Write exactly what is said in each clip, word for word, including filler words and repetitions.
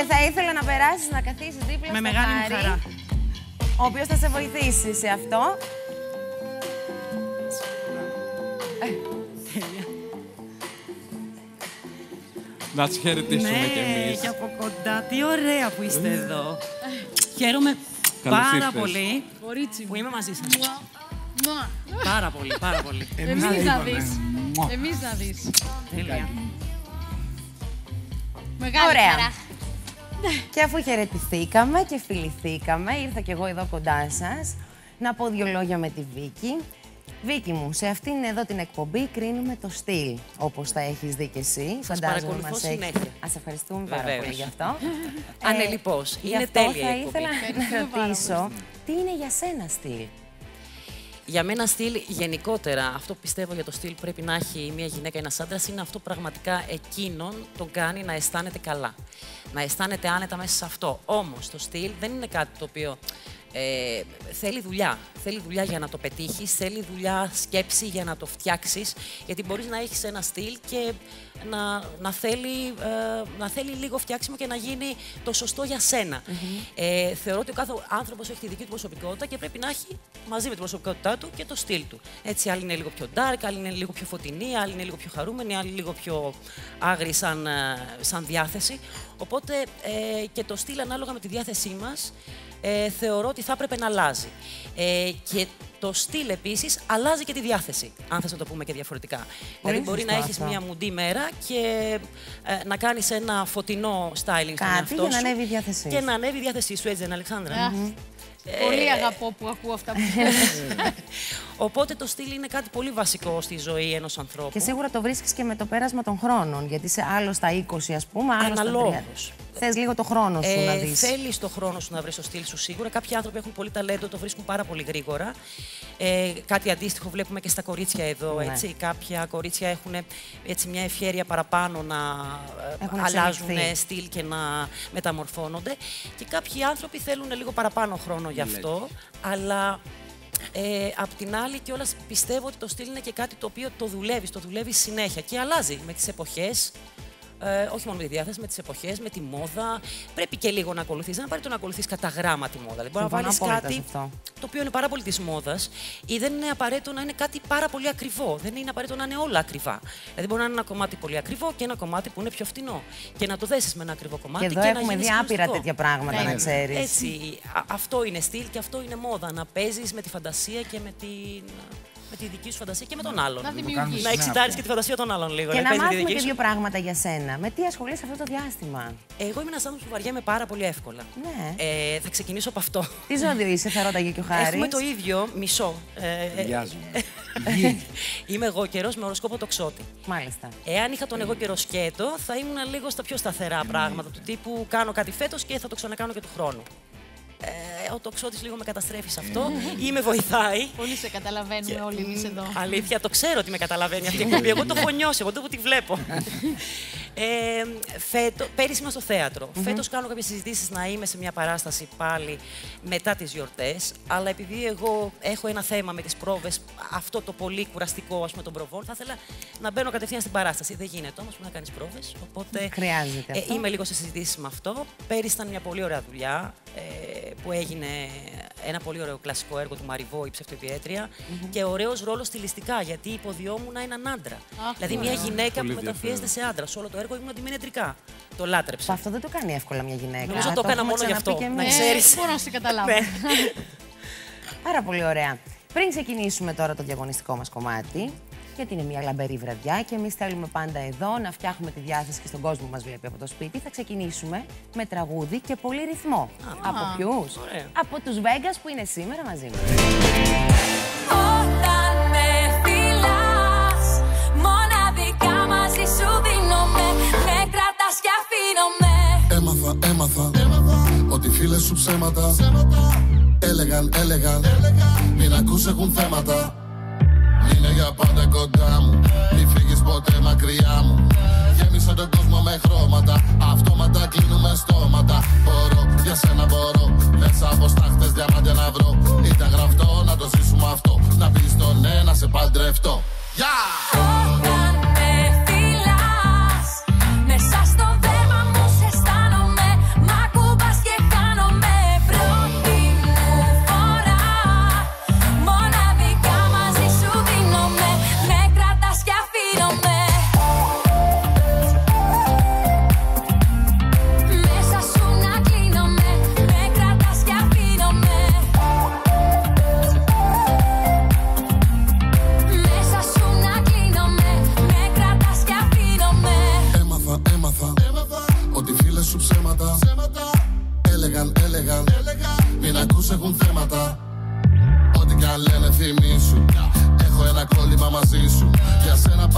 θα ήθελα να περάσεις, να καθίσεις δίπλα με στο μεγάλη μου Χάρη, χαρά. ο οποίος θα σε βοηθήσει σε αυτό. Τέλεια. Να σας χαιρετήσουμε Ναι, κι εμείς. και από κοντά. Τι ωραία που είστε εδώ. Χαίρομαι Καλώς πάρα ήρθες. πολύ Κορίτσι που μου. είμαι μαζί σας. Μουα. Πάρα πολύ, πάρα πολύ. Εμείς να δεις. Εμείς να δεις. Τέλεια. Μεγάλη Ωραία. χαρά. Και αφού χαιρετηθήκαμε και φιληθήκαμε, ήρθα κι εγώ εδώ κοντά σας να πω δύο λόγια με τη Βίκη. Βίκη μου, σε αυτήν εδώ την εκπομπή κρίνουμε το στυλ, όπως θα έχεις δει και εσύ. Σας Φαντάζομαι παρακολουθώ μας έχεις- συνέχεια. Ας ευχαριστούμε πάρα Βεβαίως. πολύ γι' αυτό. Ανελιπώς. Γι' Είναι αυτό τέλεια θα η εκπομπή. ήθελα Ευχαριστούμε να πάρα ρωτήσω, τι είναι για σένα στυλ? Για μένα στυλ γενικότερα, αυτό που πιστεύω για το στυλ που πρέπει να έχει μια γυναίκα ή ένας άντρας είναι αυτό που πραγματικά εκείνον τον κάνει να αισθάνεται καλά. Να αισθάνεται άνετα μέσα σε αυτό. Όμως το στυλ δεν είναι κάτι το οποίο ε, θέλει δουλειά. Θέλει δουλειά για να το πετύχεις, θέλει δουλειά, σκέψη για να το φτιάξεις. Γιατί μπορείς να έχεις ένα στυλ και να, να, θέλει, ε, να θέλει λίγο φτιάξιμο και να γίνει το σωστό για σένα. Mm-hmm. ε, θεωρώ ότι ο κάθε άνθρωπος έχει τη δική του προσωπικότητα και πρέπει να έχει μαζί με την προσωπικότητά του και το στυλ του. Έτσι, άλλοι είναι λίγο πιο dark, άλλοι είναι λίγο πιο φωτεινοί, άλλοι είναι λίγο πιο χαρούμενοι, άλλοι λίγο πιο άγριοι σαν, σαν διάθεση. Οπότε ε, και το στυλ ανάλογα με τη διάθεσή μας ε, θεωρώ ότι θα έπρεπε να αλλάζει. Ε, και το στυλ επίσης αλλάζει και τη διάθεση, αν θες να το πούμε και διαφορετικά. Δηλαδή, μπορεί να έχεις μία μουντή μέρα και ε, να κάνεις ένα φωτεινό styling στον εαυτό σου. Κάτι για να ανέβει η διάθεσή σου. Και να ανέβει η διάθεσή σου, έτσι δεν, Αλεξάνδρα? Mm-hmm. Ε, πολύ αγαπώ που ακούω αυτά που λες. Οπότε το στυλ είναι κάτι πολύ βασικό στη ζωή ενός ανθρώπου. Και σίγουρα το βρίσκεις και με το πέρασμα των χρόνων. Γιατί είσαι άλλο στα είκοσι, ας πούμε, άλλο στα τριάντα. Θες λίγο το χρόνο σου ε, να δεις. Θέλεις το χρόνο σου να βρεις το στυλ σου σίγουρα. Κάποιοι άνθρωποι έχουν πολύ ταλέντο, το βρίσκουν πάρα πολύ γρήγορα. Ε, κάτι αντίστοιχο βλέπουμε και στα κορίτσια εδώ. Ναι. Έτσι. Κάποια κορίτσια έχουν έτσι, μια ευχέρεια παραπάνω να έχουν αλλάζουν στυλ και να μεταμορφώνονται. Και κάποιοι άνθρωποι θέλουν λίγο παραπάνω χρόνο γι' αυτό. Αλλά Ε, απ' την άλλη κιόλας πιστεύω ότι το στυλ είναι και κάτι το οποίο το δουλεύεις, το δουλεύεις συνέχεια και αλλάζει με τις εποχές. Ε, όχι μόνο με τη διάθεση, με τις εποχές, με τη μόδα. Πρέπει και λίγο να ακολουθείς. Δεν είναι απαραίτητο να ακολουθείς κατά γράμμα τη μόδα. Δηλαδή, μπορεί να βάλεις κάτι το οποίο είναι πάρα πολύ της μόδας ή δεν είναι απαραίτητο να είναι κάτι πάρα πολύ ακριβό. Δεν είναι απαραίτητο να είναι όλα ακριβά. Δηλαδή, μπορεί να είναι ένα κομμάτι πολύ ακριβό και ένα κομμάτι που είναι πιο φτηνό. Και να το δέσεις με ένα ακριβό κομμάτι. Και εδώ και έχουμε δει άπειρα τέτοια πράγματα, να ξέρεις. Έτσι. Α, αυτό είναι στυλ και αυτό είναι μόδα. Να παίζεις με τη φαντασία και με την. Με τη δική σου φαντασία και με τον άλλον. Να δημιουργήσεις. Να εξητάρεις και τη φαντασία των άλλων λίγο. Και να, να μάθουμε και δύο πράγματα για σένα. Με τι ασχολείσαι αυτό το διάστημα? Εγώ είμαι ένας άνθρωπος που βαριέμαι πάρα πολύ εύκολα. Ναι. Ε, θα ξεκινήσω από αυτό. Τι ζώδιο είσαι, θα ρώταγε και ο Χάρης. Έχουμε το ίδιο, μισό. Ε, Βιάζομαι. Είμαι εγώ καιρός με οροσκόπο τοξότη. Μάλιστα. Εάν είχα τον εγώ καιρό σκέτο, θα ήμουν λίγο στα πιο σταθερά πράγματα του τύπου κάνω κάτι φέτος και θα το ξανακάνω και του χρόνου. Ε, ο τοξότης λίγο με καταστρέφει σε αυτό ή με βοηθάει. Πολύ σε καταλαβαίνουμε και... όλοι εμείς εδώ. Αλήθεια, το ξέρω ότι με καταλαβαίνει αυτή η εκπομπή. Εγώ το έχω νιώσει, εγώ το που τη βλέπω. ε, φέτο, πέρυσι ήμουν στο θέατρο. Mm-hmm. Φέτος κάνω κάποιες συζητήσεις να είμαι σε μια παράσταση πάλι μετά τις γιορτές. Αλλά επειδή εγώ έχω ένα θέμα με τις πρόβες, αυτό το πολύ κουραστικό ας πούμε, των προβών, θα ήθελα να μπαίνω κατευθείαν στην παράσταση. Δεν γίνεται όμως που να κάνεις πρόβες. Οπότε χρειάζεται αυτό. Ε, είμαι λίγο σε συζητήσεις με αυτό. Πέρυσι ήταν μια πολύ ωραία δουλειά. Ε, που έγινε ένα πολύ ωραίο κλασικό έργο του Μαριβό, η ψευτοϊπιέτρια, mm-hmm. και ωραίος ρόλος στιλιστικά, γιατί υποδιόμουν έναν άντρα. Ah, δηλαδή μια γυναίκα πολύ που μεταφιέζεται σε άντρα. Σε όλο το έργο ήμουν αντιμενετρικά. Το λάτρεψα. Αυτό δεν το κάνει εύκολα μια γυναίκα. Νομίζω το έκανα μόνο γι' αυτό. Να ξέρεις. Μπορώ να σε καταλάβω. Πάρα πολύ ωραία. Πριν ξεκινήσουμε τώρα το διαγωνιστικό μας κομμάτι, γιατί είναι μια λαμπερή βραδιά και εμείς θέλουμε πάντα εδώ να φτιάχνουμε τη διάθεση και στον κόσμο που μας βλέπει από το σπίτι. Θα ξεκινήσουμε με τραγούδι και πολύ ρυθμό. Ah, από ποιους? Ωραία. Από τους Vegas που είναι σήμερα μαζί μας. Όταν με φιλάς, μοναδικά μαζί σου δίνομαι, με κρατάς και αφήνομαι. Έμαθα, έμαθα, έμαθα ότι φίλες σου ψέματα, ψέματα. Έλεγαν, έλεγαν, έλεγαν, μην ακούς έχουν θέματα. Είναι για πάντα κοντά μου, μη φύγεις ποτέ μακριά μου. Γέμισε τον κόσμο με χρώματα, αυτόματα κλείνουμε στόματα. Μπορώ, για σένα μπορώ, μέσα από στάχτες διαμάντια να βρω. Ήταν γραφτό να το ζήσουμε αυτό, να πεις το ναι, να σε παντρευτώ. Yeah! Όταν με φιλάς, μέσα στο δέρμα μου σε αισθάνομαι,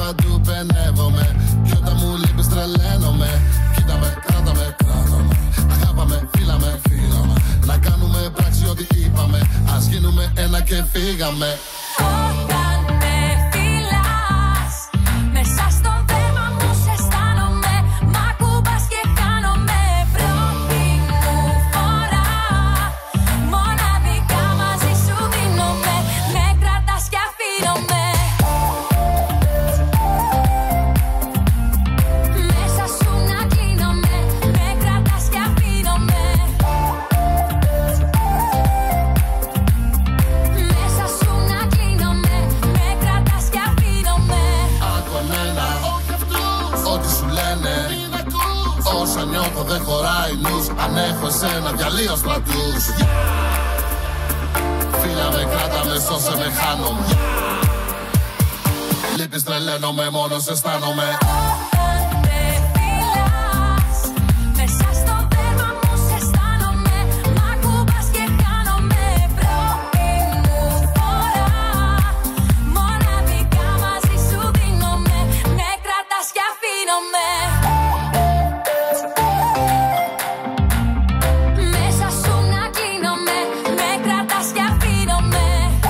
παντού πενεύομαι. Κι όταν μου λείπεις τρελαίνομαι. Κοίτα με, κράτα με, κράτα με. Αγάπαμε, φύλαμε, φύλαμε. Να κάνουμε πράξη ό,τι είπαμε. Ας γίνουμε ένα και φύγαμε. Όταν με φυλάς, μέσα στο δέρμα μου σε αισθάνομαι. Μ' ακουμπάς και χάνομαι. Πρώτη μου φορά, μοναδικά μαζί σου δίνομαι. Με κρατάς και αφήνομαι. Μέσα σου να κλείνομαι. Με κρατάς και αφήνομαι. Μέσα σου να κλείνομαι. Με κρατάς και αφήνομαι. Άκου εμένα, όχι αυτούς. Ό,τι σου λένε, μην ακούς. Όσα νιώθω δεν χωράει νους. Αν έχω εσένα διαλύω στρατούς. Φίλα με, κράτα με, σώσε με, χάνομαι. Λείπεις, τρελαίνομαι, μόνος αισθάνομαι. Όταν με φυλάς, μέσα στο δέρμα μου σε αισθάνομαι. Μ' ακουμπάς και χάνομαι. Πρώτη μου φορά, μοναδικά μαζί σου δίνομαι. Με κρατάς και αφήνομαι. Μέσα σου να κλείνομαι. Με κρατάς και αφήνομαι.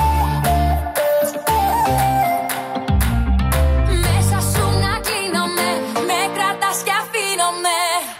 Μέσα σου να κλείνομαι. Με κρατάς και αφήνομαι.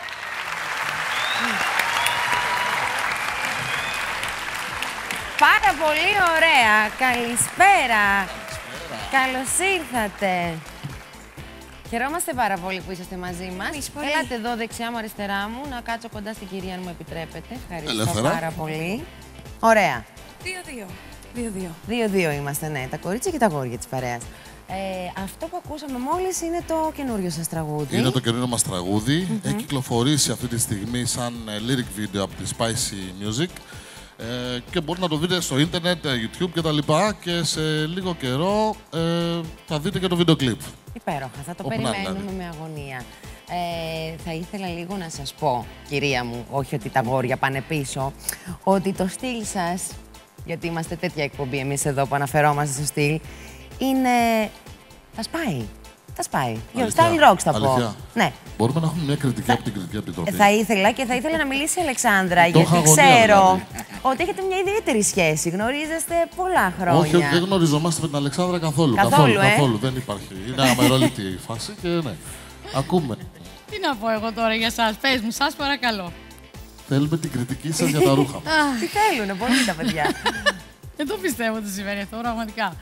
Πάρα πολύ ωραία. Καλησπέρα. Καλώς ήρθατε. Χαιρόμαστε πάρα πολύ που είσαστε μαζί μας. Ελάτε εδώ δεξιά μου, αριστερά μου, να κάτσω κοντά στην κυρία αν μου επιτρέπετε. Ευχαριστώ Ελεύθερα. πάρα πολύ. Ωραία. Δύο-δύο. Δύο-δύο. Δύο-δύο είμαστε, ναι. Τα κορίτσια και τα αγόρια της παρέας. Ε, αυτό που ακούσαμε μόλις είναι το καινούριο σας τραγούδι. Είναι το καινούριο μας τραγούδι. Mm-hmm. Έχει κυκλοφορήσει αυτή τη στιγμή σαν ε, lyric video από τη Spicy Music. Ε, και μπορείτε να το δείτε στο ίντερνετ, YouTube κτλ. Και σε λίγο καιρό ε, θα δείτε και το βίντεο κλιπ. Υπέροχα, θα το Όπου να περιμένουμε είναι. με αγωνία. Ε, θα ήθελα λίγο να σας πω, κυρία μου, όχι ότι τα αγόρια πάνε πίσω, ότι το στυλ σας, γιατί είμαστε τέτοια εκπομπή εμείς εδώ που αναφερόμαστε στο στυλ, είναι... θα σπάει. Θα σπάει. Your Αλήθεια. style rocks θα πω. Αλήθεια. Ναι. Μπορούμε να έχουμε μια κριτική από την κριτική επιτροπή. Ε, θα ήθελα και θα ήθελα να μιλήσει η Αλεξάνδρα, Το γιατί είχα αγωνία, ξέρω δηλαδή. ότι έχετε μια ιδιαίτερη σχέση. Γνωρίζεστε πολλά χρόνια. Όχι, όχι, δεν γνωριζόμαστε με την Αλεξάνδρα καθόλου. Καθόλου, ε? καθόλου. Δεν υπάρχει. Είναι αμερόληπτη η φάση και ναι. Ακούμε. Τι να πω εγώ τώρα για σας. Πες μου, σας παρακαλώ. Θέλουμε την κριτική σας για τα ρούχα μας. Τι θέλουνε, πολύ τα παιδιά. Δεν το πιστεύω ότι συμβαίνει αυτό, πραγματικά.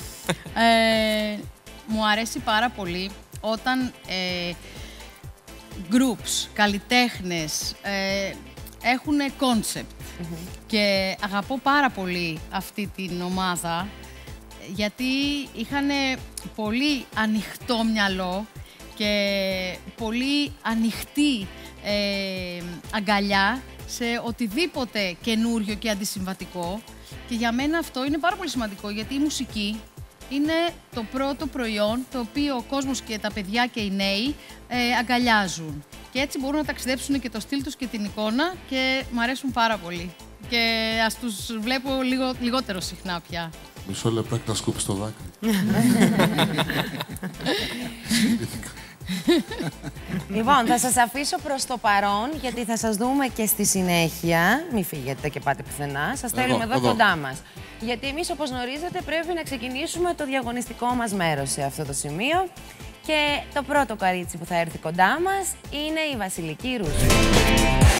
ε, μου αρέσει πάρα πολύ όταν ε, groups, καλλιτέχνες ε, έχουν concept. Και αγαπώ πάρα πολύ αυτή την ομάδα, γιατί είχαν πολύ ανοιχτό μυαλό και πολύ ανοιχτή ε, αγκαλιά σε οτιδήποτε καινούριο και αντισυμβατικό. Και για μένα αυτό είναι πάρα πολύ σημαντικό, γιατί η μουσική είναι το πρώτο προϊόν το οποίο ο κόσμος και τα παιδιά και οι νέοι ε, αγκαλιάζουν. Και έτσι μπορούν να ταξιδέψουν και το στυλ τους και την εικόνα και μου αρέσουν πάρα πολύ. Και ας τους βλέπω λίγο, λιγότερο συχνά πια. Μισό λεπτάκι να σκούπεις το δάκρυ. Λοιπόν, θα σας αφήσω προς το παρόν, γιατί θα σας δούμε και στη συνέχεια. Μην φύγετε και πάτε πουθενά. Σας Εδώ, θέλουμε εδώ, εδώ. κοντά μας. Γιατί εμείς, όπως γνωρίζετε, πρέπει να ξεκινήσουμε το διαγωνιστικό μας μέρος σε αυτό το σημείο. Και το πρώτο κορίτσι που θα έρθει κοντά μας είναι η Βασιλική Ρούσου.